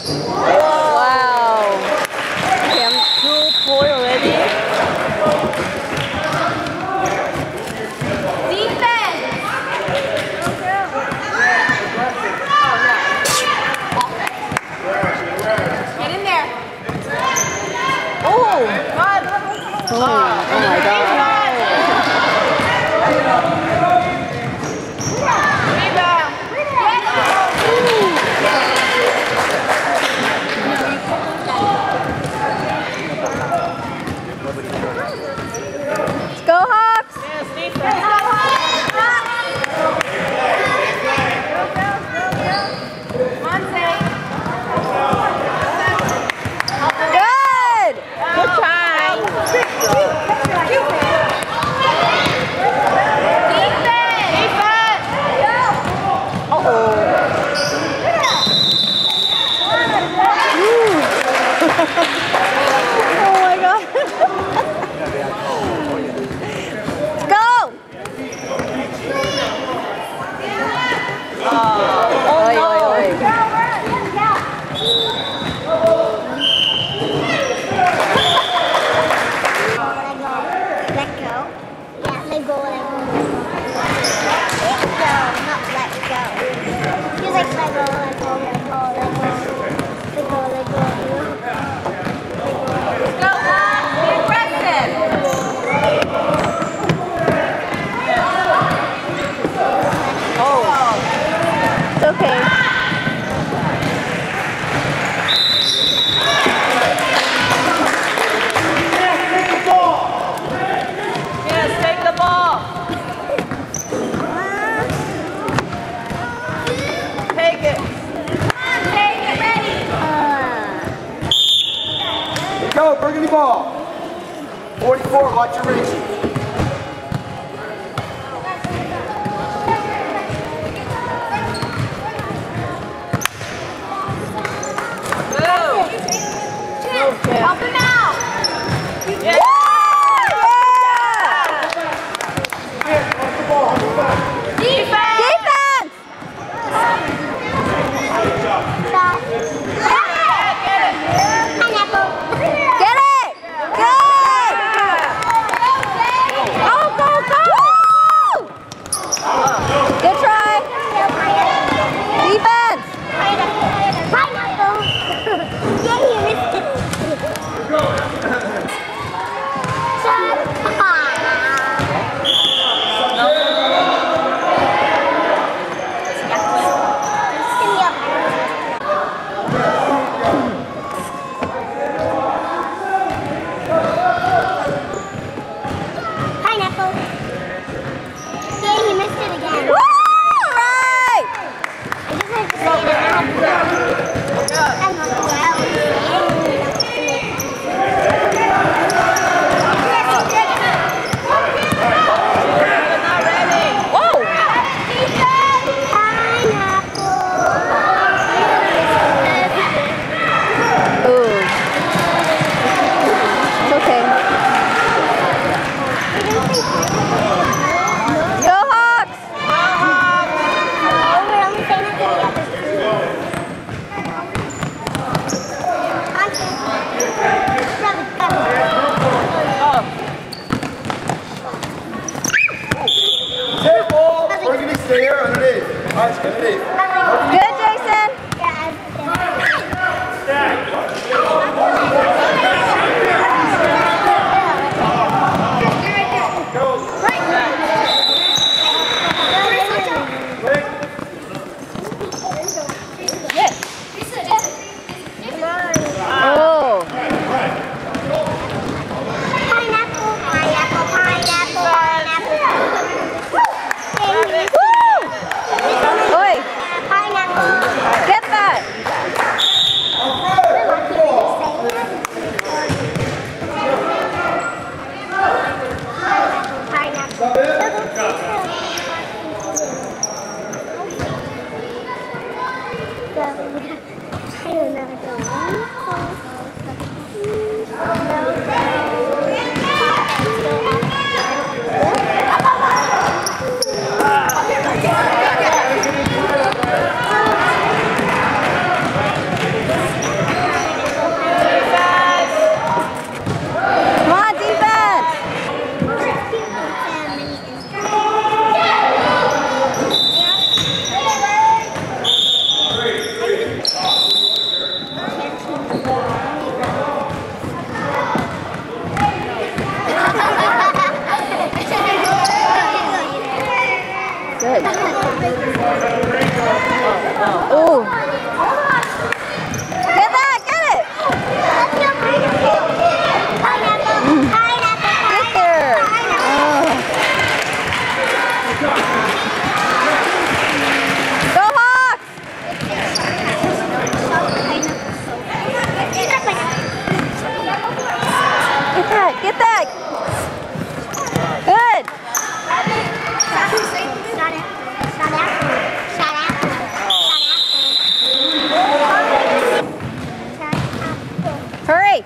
Wow. Okay, I'm 2 point already. Defense! Get in there. Oh! Oh my God. Let's go, Hawks! Yes, defense. Good! Good try. Oh my God. Go! Oh, oi, oi, oi. Let go. Yeah, let go, let go. Let go, not let go. You like let go, let go, let go, let go. Let go, let go. Go, be aggressive. Oh. It's okay. Yes, take the ball. Take it. Come on, take it, ready. Here you go, burgundy ball. 44, watch your racing. Help him out. Yeah. Defense. Defense! Stop. Pineapple. Get it! Good! Go, go, go! Good try. Defense! Pineapple. Yeah, you missed it. Good. Ooh. Get that, get it! Get there! Go Hawks! Get that! Good! Hurry!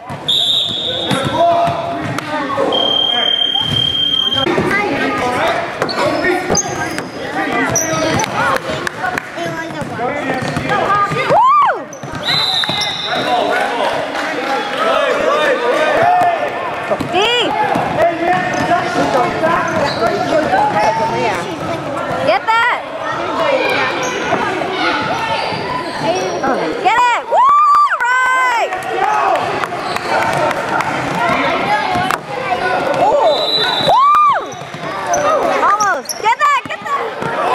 Get that! Get it! Woo! Right! Woo! Almost! Get that! Get that!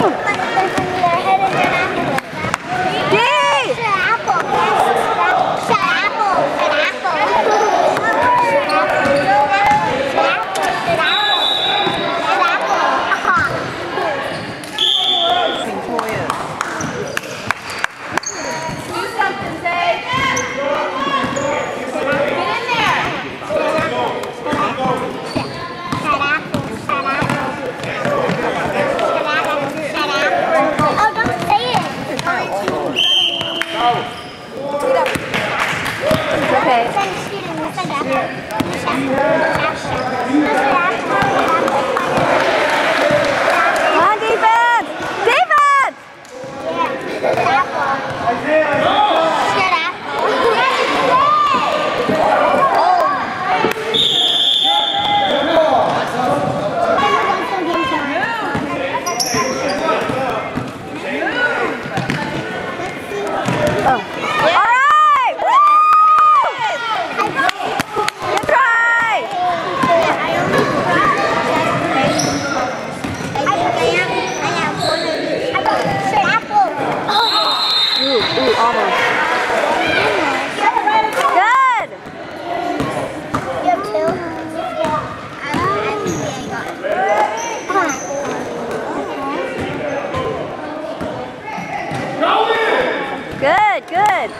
Good, good.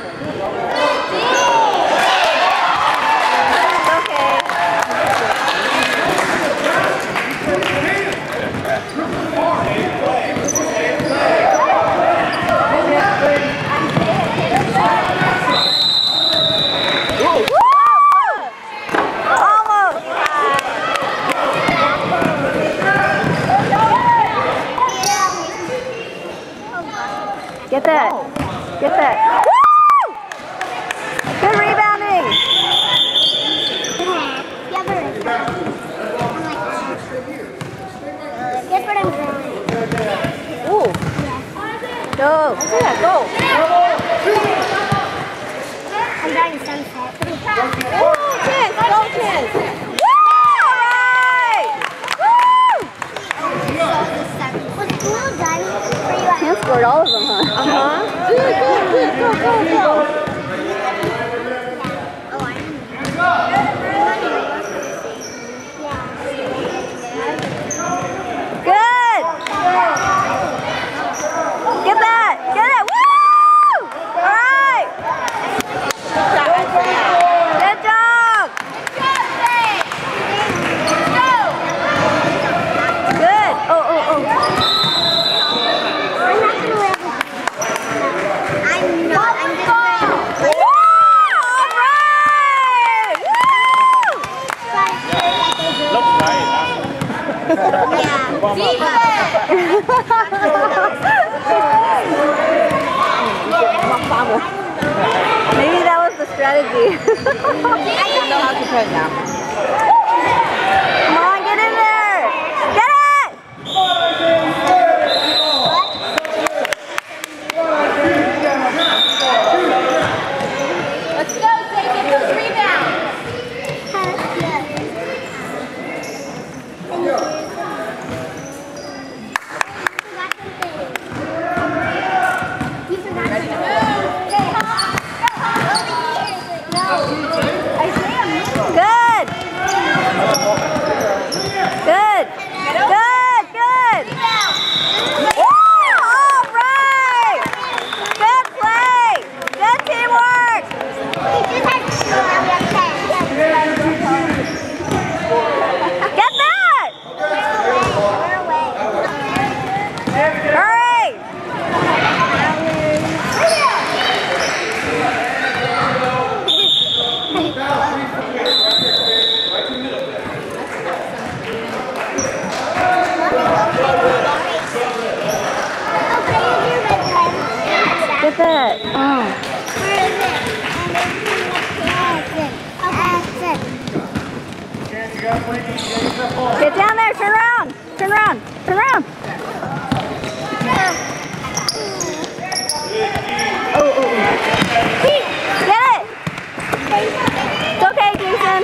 Get that. Get that. Woo! Good rebounding. Guess what I'm drawing? Ooh. Go. Yeah, go. I'm drawing a sunset. Ooh, chance. Go, chance. Woo! All right. Woo! Was blue done for you? Chance scored all of them, huh? Good, good, good. Go, go, go. Oh, I Good. Get that. Get it. Woo! All right. Good job. Good. Oh, oh, oh. Maybe that was the strategy. I don't know how to play now. Come on, get in there! Get it! Let's go, Get down there, turn around, turn around, turn around. Get it! It's okay, Jason.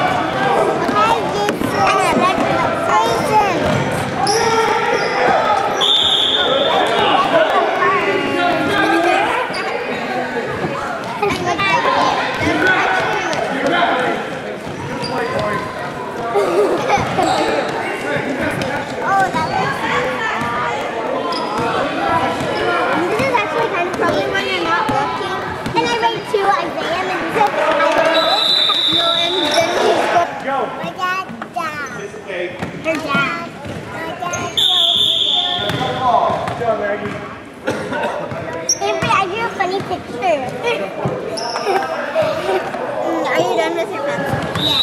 Are you done with your pencil? Yes.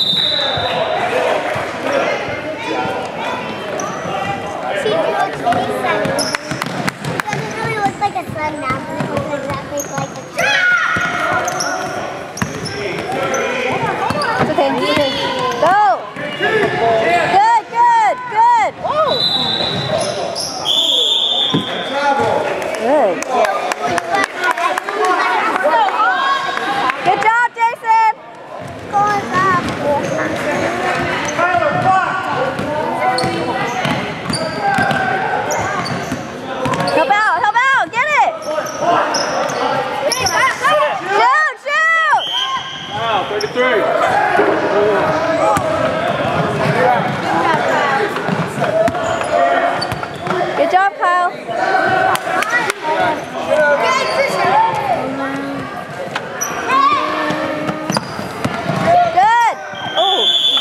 She looks really sunny. It doesn't really look like a sun now, but it looks exactly like a tree. It's okay, it's okay. Go! Good, good, good! Woo! Good. Good job, Jason! Help out, get it! Shoot, shoot! Wow, 33. Good job, Kyle. Good. Oh.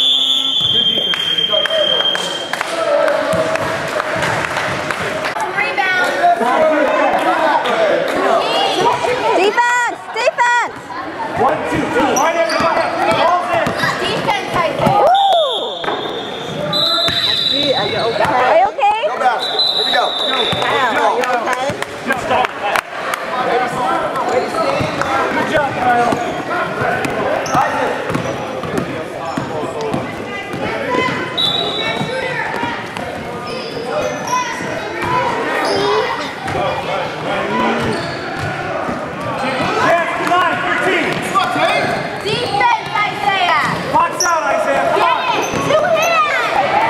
Defense, defense. 1, 2, 2. Right in, right in. Balls in. Defense, I think. Are you okay? Go basket. Here we go. Kyle, are you okay? Good stop. Good job, Kyle. Defense, Isaiah. Box out, Isaiah. Come on. Get it. 2 hands.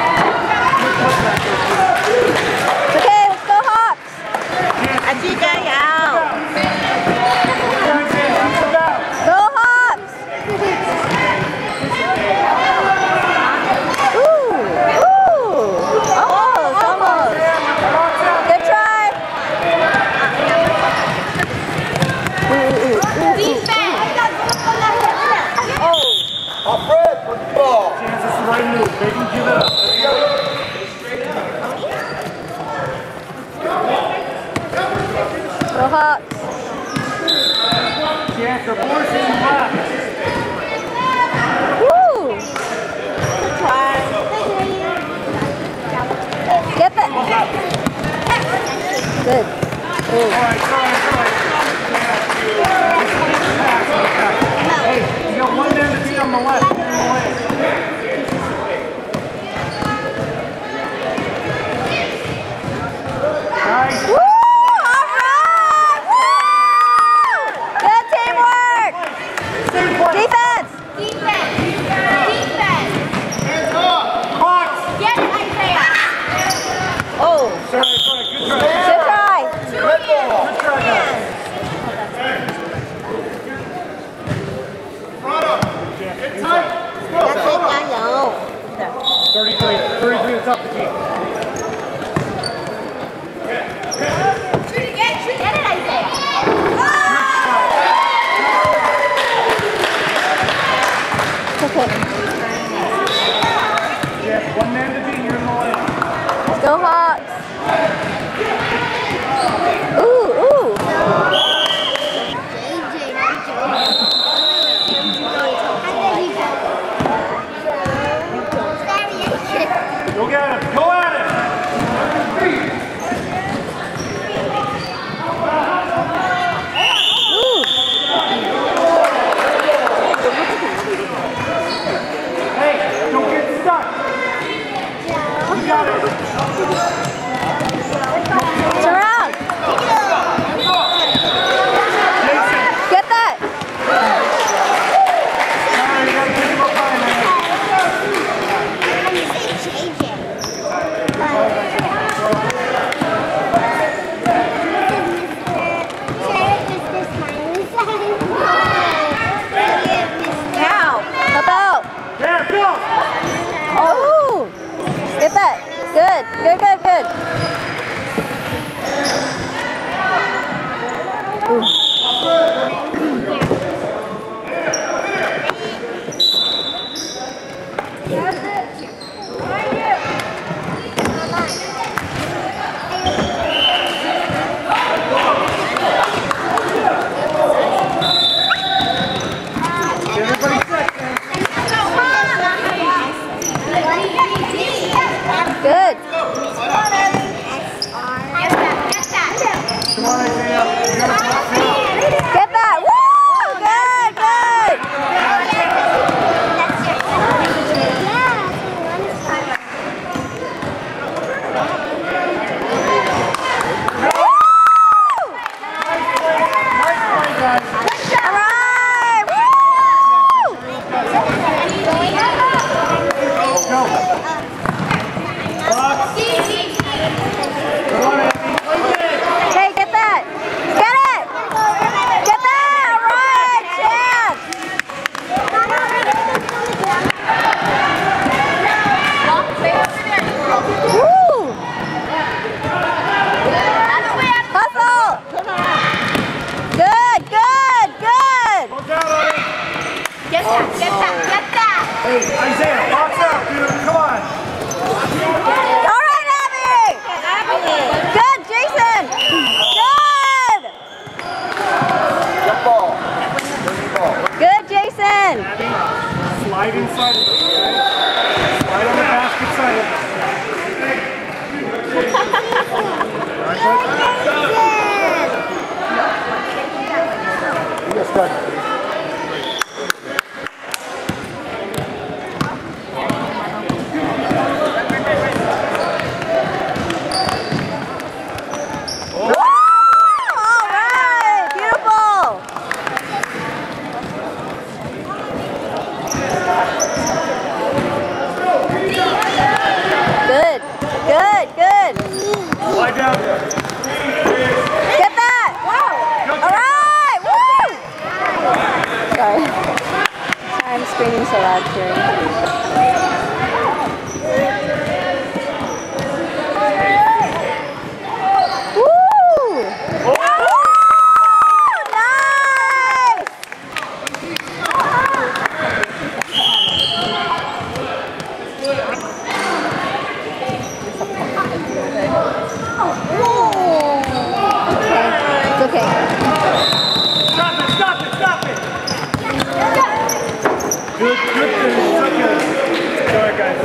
It's okay, let's go Hawks. Go Hawks. Ooh, almost. Good try. Defense. Off red, put the ball. Chance, that's the right move. They can give it up. Go Hawks. Chance, they're forcing left. Woo! Get that. Good. Ooh. All right. Hey, you got one man to beat on the left. Nice. Woo! All right! Woo! Good teamwork! Defense! Defense. Box. Get it, Isaiah. Oh, Sorry. Good try. good try. 2 hands. Good try, guys. It's time. Let's go. 33 to top the key. Get it, Isaiah. Okay. Yeah, one man to beat, you're in the lane. Let's go Hawks. Ooh. JJ. Go get him. Go at him. Get that, get that. Hey, Isaiah, box up, dude. Come on. All right, Abby. Good, Jason. Good. Jump ball. Birdie ball. Good, Jason. Abby, slide inside of it, okay? Slide on the basket side of it. You got stuck. Slide down. Get that! Wow! Alright! Woo! Sorry. I'm screaming so loud here. Woo! Woo! Nice! It's okay. Stop it, stop it, stop it. Good, good, good. It's okay. Sorry, guys.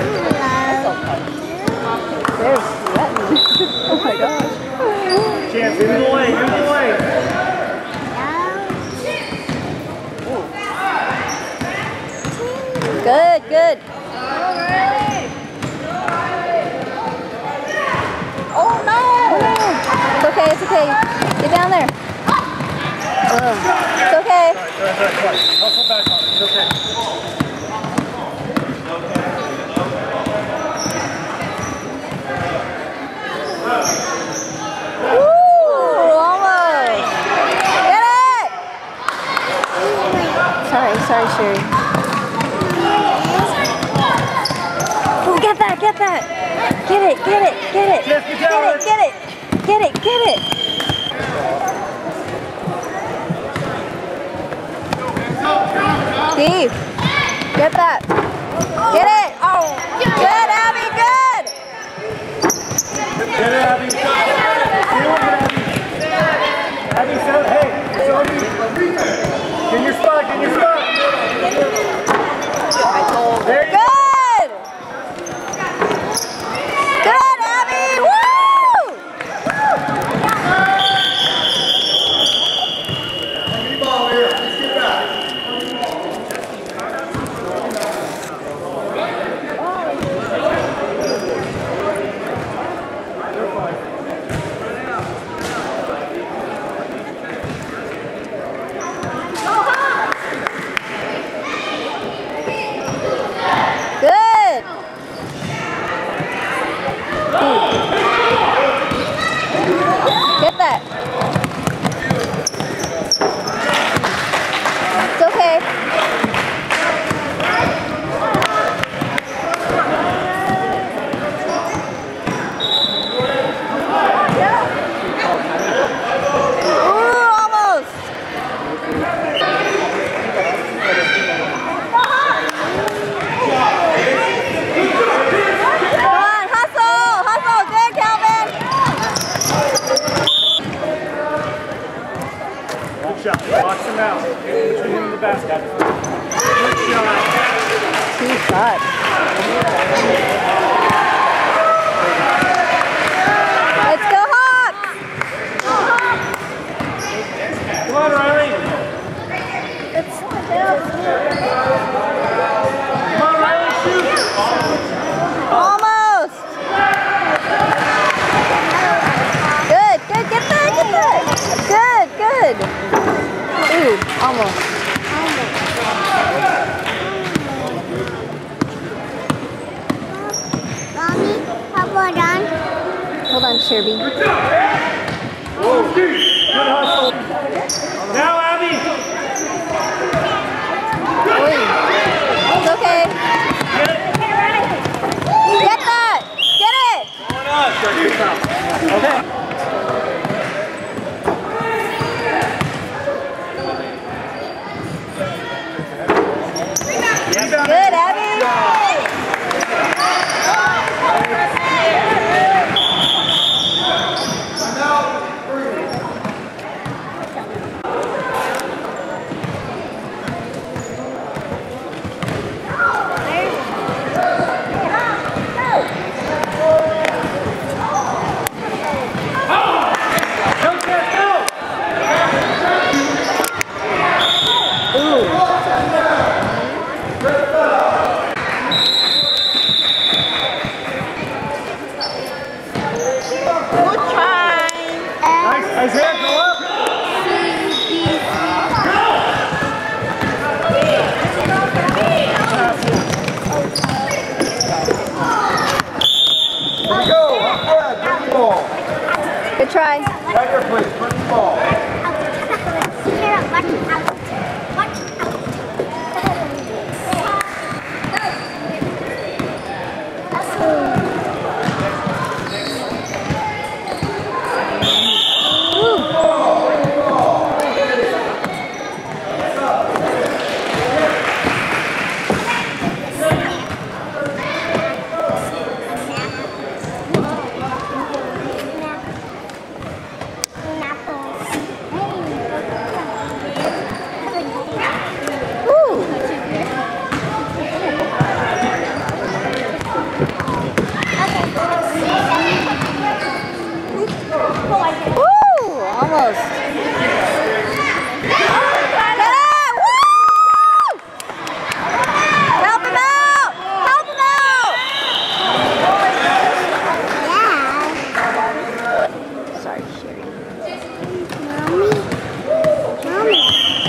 They're sweating. Oh my gosh. Chance, in the way, in the way. Good, good. Oh no! It's okay, it's okay. Get down there. It's okay. Right. Hustle back on it. It's okay. Woo! Almost. Get it! Sorry, Sherry. Oh, get that, get that. Get it, get it, get it. Get it, get it. Get it, get it. Steve, get that. Get it. Oh, good, Abby, good. Get it, Abby. Get it, Abby. Abby, so, hey, it's on you. Get in your spot, get in your spot. There you go. Good. Good, Abby. Woo! Ball here. Let's get back. Good. Get that. It's okay. Ooh, almost. Come on, hustle, hustle. Good, Calvin. Good shot. Box him out. Between him and the basket. Good shot. 2 shots. Let's go, Hawks. Come on, Riley. Come on, Riley, shoot. Almost. Good, good, get that, get that. Good, good. Ooh, almost. Mommy, Papa done? Hold on, Sherby. Good hustle. Now, Abby. Oi. It's okay. Get it. Get that. Get it. Going on. Okay. Good, Abby. Isaiah, go up! Here we go. Up front. Bring the ball. Good try. Right here, please. Bring the ball. Almost. Help him out! Help him out! Sorry, Sherry. Mommy.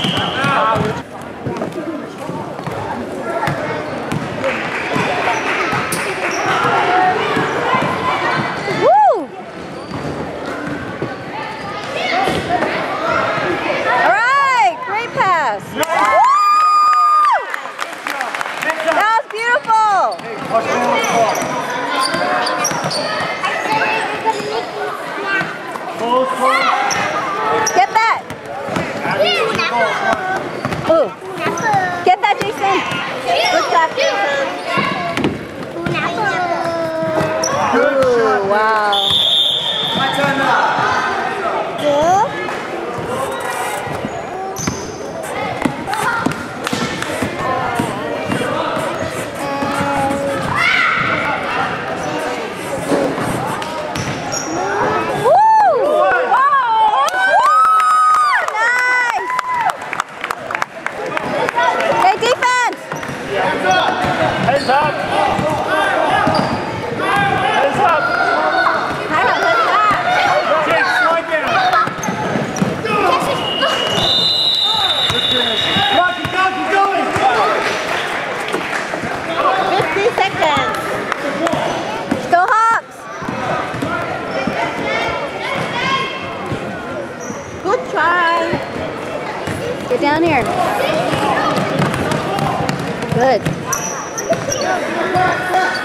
Get that! Ooh. Get that, Jason! Good job, Jason! Ooh, wow. My time now. Heads up! Heads up! Jake, slide down! Come on, keep going! 50 seconds! Go Hawks! Good try! Get down here. Good.